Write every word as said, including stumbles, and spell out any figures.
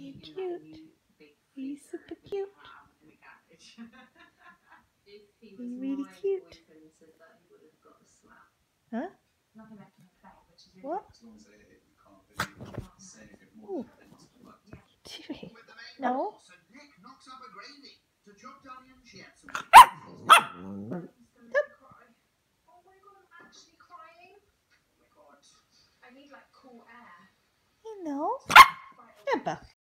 You're cute. He's super cute. He's really cute. Huh? What? Ooh. No? You know? Emma.